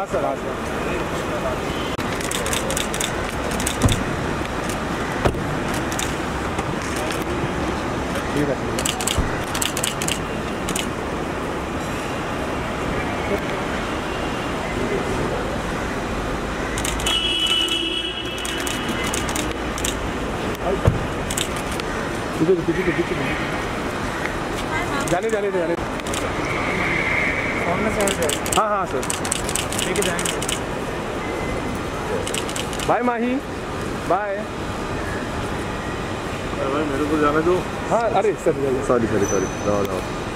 हाँ सर, हाँ सर। ठीक है। पीछे जाने जाने जाने। हाँ हाँ सर, लेके जाएंगे। Bye Mahi, bye. भाई मेरे को जाने दो। हाँ अरे सर, सॉरी जाओ।